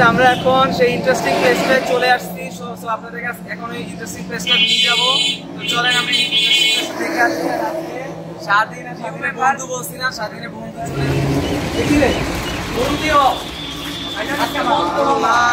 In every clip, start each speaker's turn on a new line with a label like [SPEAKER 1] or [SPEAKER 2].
[SPEAKER 1] আমরা এখন সেই ইন্টারেস্টিং প্লেসে চলে আসছি। সো আপনাদের কাছে এখন এই ইন্টারেস্টিং প্লেসটা নিয়ে যাবো। তো চলেন আমরা ইন্টারেস্টিং প্লেসটা দেখে আসি। আর আজকে স্বাধীনের বন্ধু বলছি না, স্বাধীনের বন্ধু চলে দেখি রে বন্ধুও আচ্ছা বন্ধু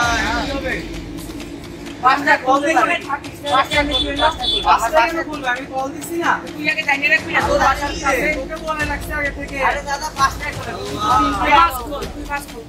[SPEAKER 1] পাঁচটা কল দিলে পাঁচটা বলবে আমি কল দিছি না, তুই আগে জানিয়ে রাখবি না তোর বাসার কাছে তোকে বলে রাখছি আগে থেকে। আরে দাদা পাঁচটা করে তুই পাঁচ call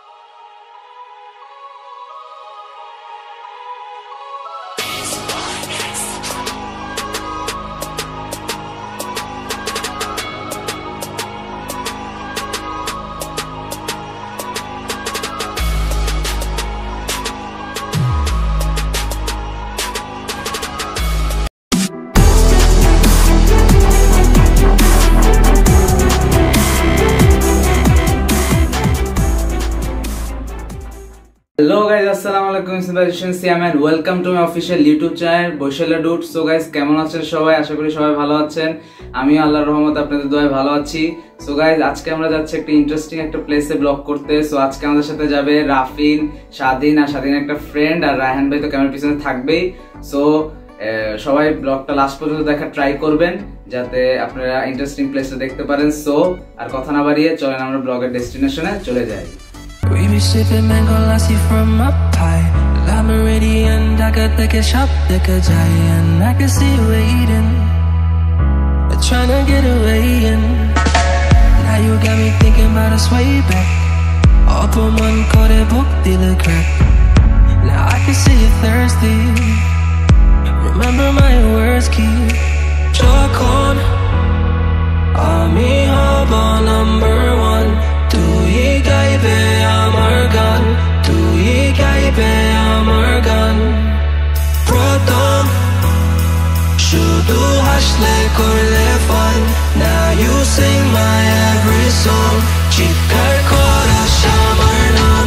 [SPEAKER 1] Hello guys, assalamualaikum. It's Barishal and welcome to my official YouTube channel Borishailla dude. So guys, কেমন আছেন সবাই? আশা করি সবাই ভালো আছেন। আমি আল্লাহর রহমতে আপনাদের দোয়ায় ভালো আছি। সো গাইস, আজকে আমরা যাচ্ছি একটা ইন্টারেস্টিং একটা প্লেসে ব্লগ করতে। সো আজকে আমাদের সাথে যাবে রাফিন, স্বাধীন আর স্বাধীনের একটা ফ্রেন্ড, আর রায়হান ভাই তো ক্যামেরার পিছনে থাকবেই। সো সবাই ব্লগটা লাস্ট পর্যন্ত দেখার ট্রাই করবেন যাতে আপনারা ইন্টারেস্টিং প্লেসটা দেখতে পারেন। সো আর কথা না বাড়িয়ে চলেন আমরা ব্লগের ডেস্টিনেশনে চলে যাই।
[SPEAKER 2] We be sipping mango lassi from up high. I'm meridian, I got the shop, the giant. I can see you waiting, trying to get away in. Now you got me thinking about us way back. Open one, call it book, dealer crack. Now I can see you thirsty. Remember my words, keep chalk on. Ami haba number one. Tu hi gaibe amar gan, tu hi gaibe amar gan. Proton, shudu hasle korle fun. Now you sing my every song. Chikar kora shamar nam.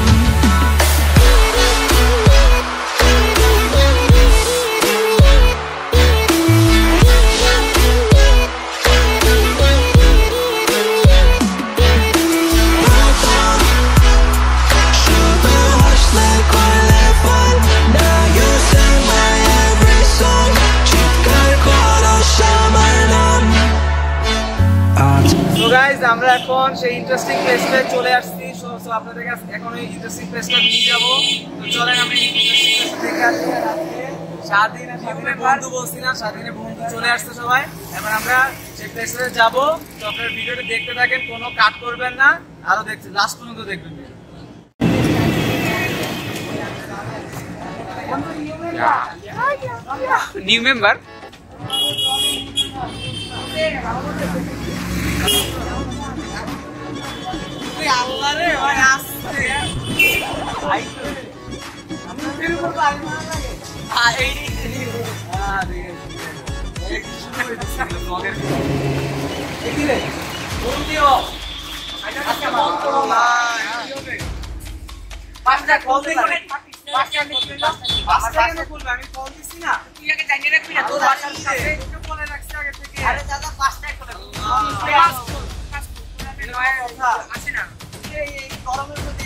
[SPEAKER 1] আমরা এখন সেই interesting প্লেসে চলে আসছি। So আপনাদের কাছে এখন এই ইন্টারেস্টিং প্লেসটা নিয়ে যাবো। তো চলেন আমরা ইন্টারেস্টিং প্লেসটা দেখে আসি। আর আজকে স্বাধীনের বন্ধু বলছি না, স্বাধীনের বন্ধু চলে আসছে সবাই। এবার আমরা সেই প্লেসে যাবো। তো আপনারা ভিডিওটা দেখতে থাকেন, কোনো কাট করবেন না, আরো দেখতে লাস্ট পর্যন্ত দেখবেন। নিউ মেম্বার আল্লাহ রে ভাই আসছে ভাই আমাদের উপর বাড়ি মারা লাগে আরে এই শুরু হচ্ছে ব্লগের দেখি রে বন্ধুও আজকে বন্ধ না পাঁচটা কল দিলে পাঁচটা বলবে আমি কল দিছি না, তুই আগে জানিয়ে রাখবি না তোর বাসার কাছে তোকে বলে রাখছি আগে থেকে। আরে দাদা পাঁচটা করে আসে না এই গরমের মধ্যে।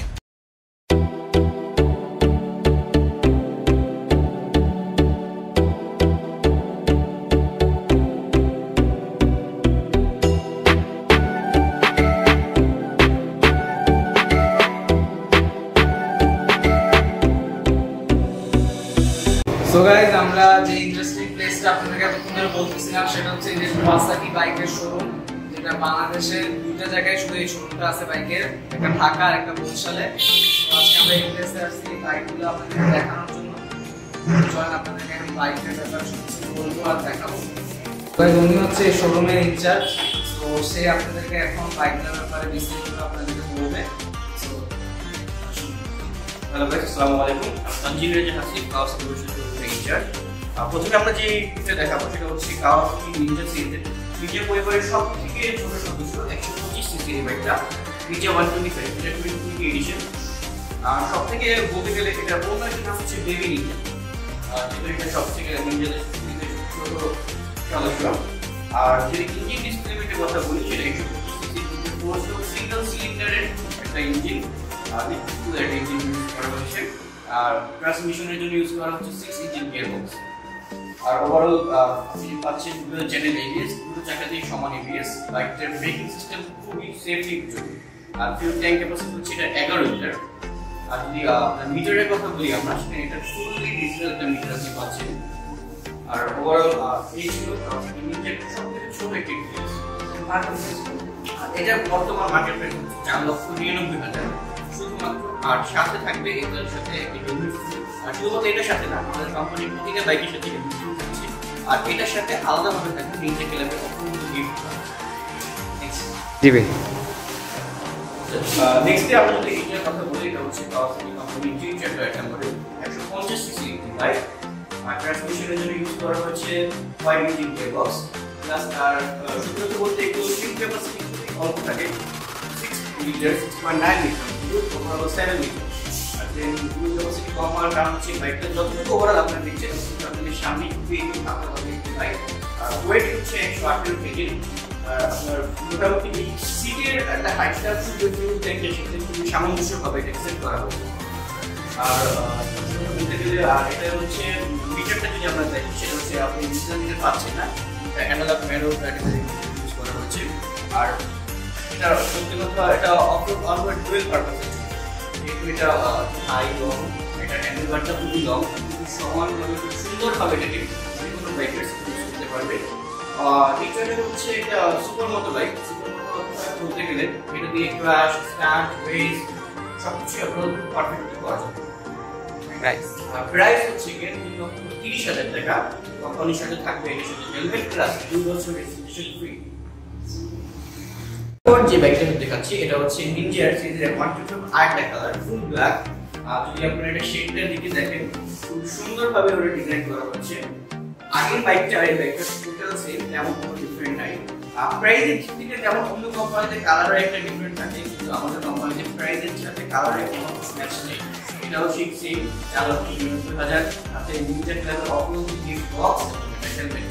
[SPEAKER 1] সো গাইস, আমরা যে ইন্টারেস্টিং প্লেসটা আপনাদেরকে এতক্ষণ ধরে বলতেছিলাম সেটা হচ্ছে কাওয়াসাকি বাইকের শোরুম, যেটা বাংলাদেশের দুইটা জায়গায় শুধু এই শোরুমটা আছে বাইকের, একটা ঢাকা আর একটা বরিশালে। আজকে আমরা এই প্লেসে আসছি বাইকগুলো আপনাদের দেখানোর জন্য। চলেন আপনাদেরকে আমি বাইকের ব্যাপারে সবকিছু বলবো আর দেখাবো। গাইস, উনি হচ্ছে এই শোরুমের ইনচার্জ। তো সে আপনাদেরকে এখন বাইকগুলোর ব্যাপারে বিস্তারিত আপনাদেরকে বলবে।
[SPEAKER 3] হ্যালো গাইস, আসসালামু আলাইকুম। সঞ্জীব রেজা হাসিব, কাওয়াসাকি শোরুমের ইনচার্জ। প্রথমে আমরা যে পিকটা দেখাবো সেটা হচ্ছে কাওয়াসাকি নিনজা সিরিজের নিনজা পরিবারের সবথেকে ছোট সদস্য 125 সিসি এই বাইকটা, নিনজা 125, এটা 2020 এডিশন। আর সবথেকে বলতে গেলে এটা ওনার নাম হচ্ছে বেবি নিনজা, যেটা এটা সবথেকে নিনজাদের ছোট সদস্য। আর যে ইঞ্জিন ডিসপ্লেমেন্টের কথা বলি সেটা 125 সিসি সিঙ্গেল সিলিন্ডারের একটা ইঞ্জিন, আর একটা ইঞ্জিন করা হয়েছে। আর ট্রান্সমিশনের জন্য ইউজ করা হচ্ছে 6 ইঞ্চিন গিয়ারবক্স। আর ওভারঅল আপনি পাচ্ছেন ডুয়াল চ্যানেল এবিএস, দুটো চাকাতেই সমান এবিএস। বাইকটার ব্রেকিং সিস্টেম খুবই সেফলি জন্য। আর ফিউল ট্যাঙ্ক ক্যাপাসিটি হচ্ছে এটা 11 লিটার। আর যদি মিটারের কথা বলি আমরা, সেখানে এটা ফুললি ডিজিটাল একটা মিটার আপনি পাচ্ছেন। আর ওভারঅল এই ছিল ইঞ্জিনের সবথেকে ছোট একটি ডিভাইস। এটা বর্তমান মার্কেট প্রাইস হচ্ছে 4,99,000 শুধুমাত্র। আর সাথে থাকবে এটার সাথে একটি হেলমেট ফ্রি। আর শুধুমাত্র এটার সাথে না, আমাদের কোম্পানি প্রতিটা বাইকের সাথে হেলমেট ফ্রি দিচ্ছে। আর এটার সাথে আলাদাভাবে থাকবে নিনজা ক্লাবের অপূর্ব গিফট।
[SPEAKER 1] জি ভাই।
[SPEAKER 3] নেক্সট আমরা যদি ইঞ্জিনের কথা বলি, এটা হচ্ছে কাওয়াসাকি কোম্পানি G-Tracker নম্বরে 150 সিসি বাইক। আর ট্রান্সমিশনের জন্য ইউজ করা হচ্ছে 5 ইঞ্চিন গিয়ারবক্স। প্লাস আর সূত্রত বলতে একটু ফিউল ক্যাপাসিটি অল্প থাকে, 6 লিটার 6.9 লিটার, ওভারঅল 7 লিটার। আর দেন ফিউল ক্যাপাসিটি কম হওয়ার কারণ হচ্ছে বাইকটা যতটুকু ওভারঅল আপনার দিচ্ছে আপনাদের সামনে খুবই থাকতে হবে বাইক। আর ওয়েট হচ্ছে 108 কেজি। আপনার মোটামুটি সিটের একটা হাইটটা ফিউল ট্যাঙ্কের সাথে খুবই সামঞ্জস্যভাবে এটা সেট করা হয়েছে। আর বলতে গেলে আর এটা হচ্ছে মিটারটা যদি আমরা দেখি, সেটা হচ্ছে আপনি ডিজিটাল মিটার পাচ্ছেন না, অ্যানালগ ম্যানুয়াল ক্যাটাগরি ইউজ করা হয়েছে। আর এটা সত্যি কথা, এটা অনওয়ার্ড ডুয়াল পারপাস। যেহেতু এটা হাই লং, এটা হ্যান্ডেলবারটা খুবই লং, খুবই সমানভাবে খুব সুন্দরভাবে এটাকে যে কোনো বাইকের ইউজ করতে পারবে। এটা হচ্ছে একটা super moto bike. Super moto বলতে গেলে এটা দিয়ে ক্র্যাশ, স্ট্যান্ড, রেস সবকিছু আপনার পারফেক্টলি করা যাবে। প্রাইস হচ্ছে 3,30,000 টাকা। কোম্পানির সাথে থাকবে এর সাথে হেলমেট প্লাস 2 বছর রেজিস্ট্রেশন ফ্রি। যে বাইকটা দেখাচ্ছি এটা হচ্ছে নিনজা সিরিজের 125 আরেকটা কালার, ফুল ব্ল্যাক। যদি আপনারা এটা শেডটার দিকে দেখেন, খুব সুন্দরভাবে ওটা ডিজাইন করা হচ্ছে। আগের বাইকটা আর এই বাইকটা টোটাল সেম, তেমন কোনো ডিফারেন্ট নাই। প্রাইসের দিক থেকে যেমন অন্য কোম্পানিতে কালারের একটা ডিফারেন্ট থাকে, কিন্তু আমাদের কোম্পানিতে প্রাইসের সাথে কালারের কোনো ম্যাচ নেই। এটাও ঠিক সেম 4,99,000, সাথে নিনজা ক্লাবের অপূর্ব গিফট বক্স এবং হেলমেট।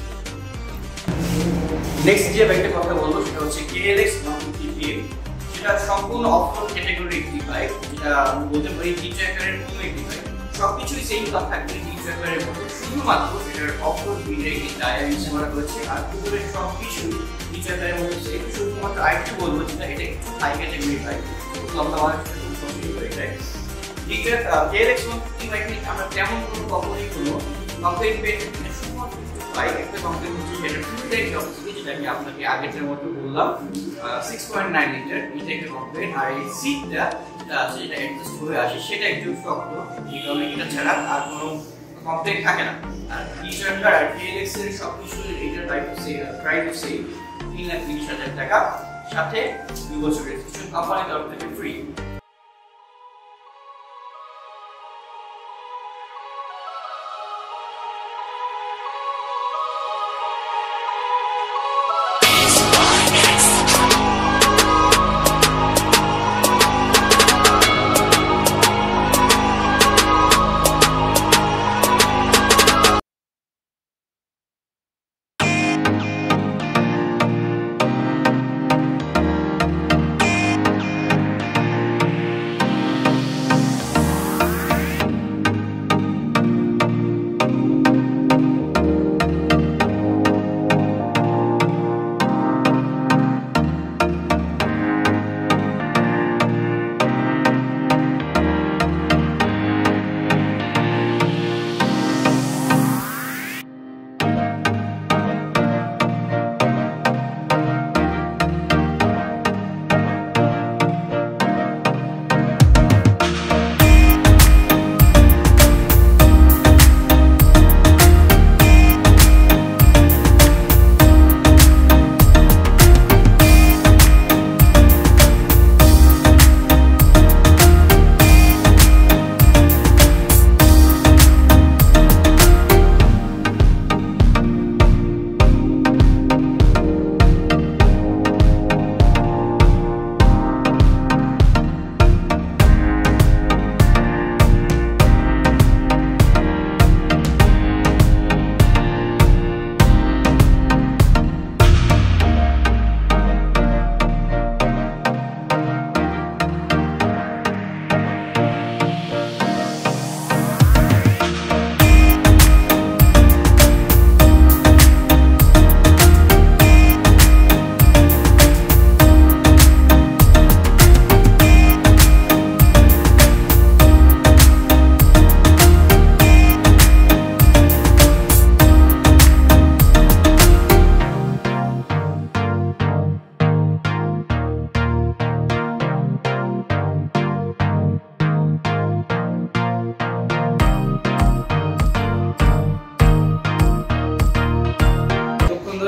[SPEAKER 3] নেক্সট যে বাইকটার কথা বলবো সেটা হচ্ছে KLX 150PM। সেটা সম্পূর্ণ অফরোড ক্যাটাগরির একটি বাইক, যেটা আমি বলতে পারি G-Tracker'ের কোনো একটি বাইক। সবকিছুই সেম কাজ থাকবে G-Tracker'ের মতো, শুধুমাত্র এটার অফরোড ব্রিডের একটি টায়ার ইউজ করা হয়েছে। আর পুরো সবকিছু G-Tracker'ের মতো সেম, শুধুমাত্র আরেকটু বলবো যেটা এটা একটু হাই ক্যাটাগরির বাইক, লম্বা মানুষ পছন্দ করে এটাই। KLX 150 বাইক নিয়ে আমরা তেমন কোনো কখনোই কোনো কমপ্লেন পেয়েছি না, শুধুমাত্র বাইক একটা কমপ্লেন হচ্ছে সেটা ফিউল ট্যাঙ্ক ক্যাপাসিটি, যেটা আমি আপনাকে আগের মতো বললাম 6.9 লিটার, এটা একটা কমপ্লেন। আর এই সিটটা যেটা আছে, এটা অ্যাডজাস্ট হয়ে আসে, সেটা একটু শক্ত, এই কারণে এটা ছাড়া আর কোনো কমপ্লেন থাকে না। আর G-Tracker আর KLX এর সবকিছু এটার প্রাইস সেম 3,30,000 টাকা, সাথে 2 বছর রেজিস্ট্রেশন কোম্পানির তরফ থেকে ফ্রি।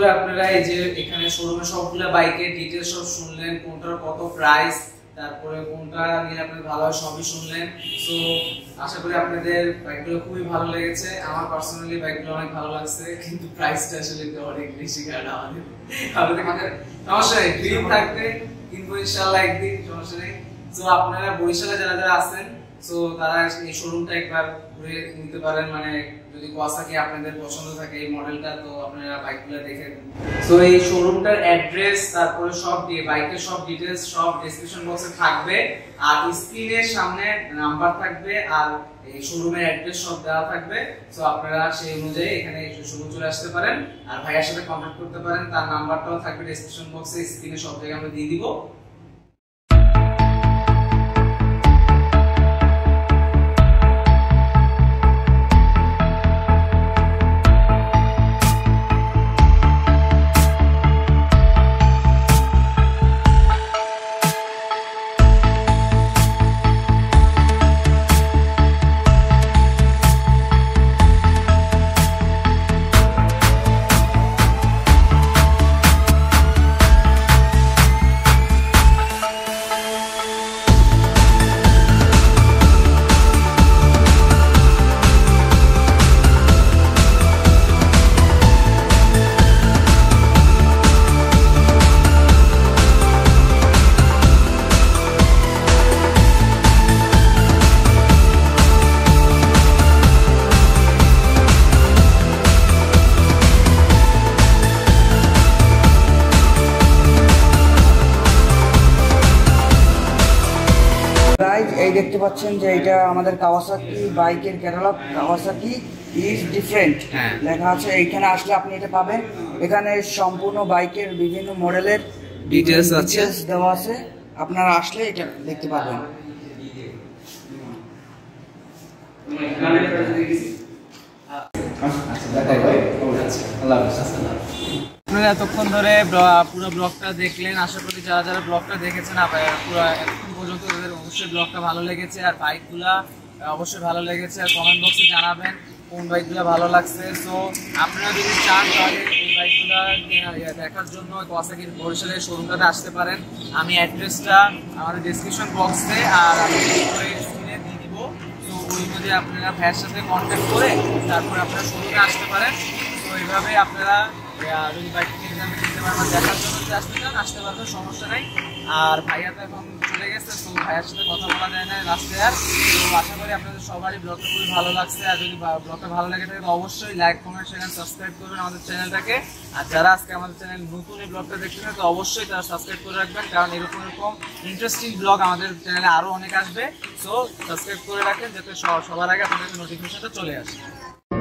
[SPEAKER 1] করি আপনারা এই যে এখানে শোরুমে সবগুলো বাইকের ডিটেইলস সব শুনলেন, কোনটার কত প্রাইস, তারপরে কোনটা নিয়ে আপনাদের ভালো হয় সবই শুনলেন। সো আশা করি আপনাদের বাইকগুলো খুবই ভালো লেগেছে। আমার পার্সোনালি বাইকগুলো অনেক ভালো লাগছে, কিন্তু প্রাইসটা আসলে অনেক বেশি। কারণ আমাদের সমস্যা নেই, ড্রিম থাকবে, কিনবো ইনশাআল্লাহ একদিন, সমস্যা নেই। সো আপনারা বরিশালে যারা যারা আছেন, সো তারা এই শোরুমটা একবার ঘুরে নিতে পারেন। মানে যদি কাওয়াসাকি আপনাদের পছন্দ থাকে এই মডেলটা, তো আপনারা বাইকগুলো দেখে। সো এই শোরুমটার অ্যাড্রেস, তারপরে সব বাইকের সব ডিটেইলস সব ডেসক্রিপশন বক্সে থাকবে, আর স্ক্রিনের সামনে নাম্বার থাকবে, আর এই শোরুমের অ্যাড্রেস সব দেওয়া থাকবে। সো আপনারা সেই অনুযায়ী এখানে শোরুম চলে আসতে পারেন, আর ভাইয়ের সাথে কন্ট্যাক্ট করতে পারেন। তার নাম্বারটাও থাকবে ডেসক্রিপশন বক্সে, স্ক্রিনে সব জায়গায় আমরা দিয়ে দিব।
[SPEAKER 4] এই দেখতে পাচ্ছেন যে এটা আমাদের কাওয়াসাকি বাইকের ক্যাটালগ। কাওয়াসাকি ইজ ডিফারেন্ট লেখা আছে, এইখানে আসলে আপনি এটা পাবেন। এখানে সম্পূর্ণ বাইকের বিভিন্ন মডেলের
[SPEAKER 1] ডিটেইলস আছে,
[SPEAKER 4] দেওয়া আছে, আপনারা আসলে এটা দেখতে পাবেন।
[SPEAKER 1] আপনারা এতক্ষণ ধরে পুরো ব্লগটা দেখলেন। আশা করি যারা যারা ব্লগটা দেখেছেন পুরো এখন পর্যন্ত তাদের অবশ্যই ব্লগটা ভালো লেগেছে, আর বাইকগুলা অবশ্যই ভালো লেগেছে। আর কমেন্ট বক্সে জানাবেন কোন বাইকগুলো ভালো লাগছে। সো আপনারা যদি চান তাহলে এই বাইকগুলো দেখার জন্য কাওয়াসাকির বরিশালের শোরুমটাতে আসতে পারেন। আমি অ্যাড্রেসটা আমাদের ডেসক্রিপশন বক্সে আর আমি স্ক্রিনে দিয়ে দিব। তো ওই মধ্যে আপনারা ভাইয়ের সাথে কন্ট্যাক্ট করে তারপরে আপনারা শোরুমে আসতে পারেন। তো এইভাবে আপনারা যদি বাইকটি কিনতে পারেন, দেখার জন্য যদি আসতে চান আসতে পারবেন, সমস্যা নাই। আর ভাইয়া তো এখন চলে গেছে, তো ভাইয়ার সাথে কথা বলা যায় না লাস্টে। আর তো আশা করি আপনাদের সবারই ব্লগটা খুবই ভালো লাগছে। আর যদি ব্লগটা ভালো লেগে থাকে তো অবশ্যই লাইক, কমেন্ট, শেয়ার, সাবস্ক্রাইব করবেন আমাদের চ্যানেলটাকে। আর যারা আজকে আমাদের চ্যানেল নতুন এই ব্লগটা দেখছেন তো অবশ্যই তারা সাবস্ক্রাইব করে রাখবেন, কারণ এরকম ইন্টারেস্টিং ব্লগ আমাদের চ্যানেলে আরও অনেক আসবে। সো সাবস্ক্রাইব করে রাখেন যাতে সবার আগে আপনাদের নোটিফিকেশনটা চলে আসে।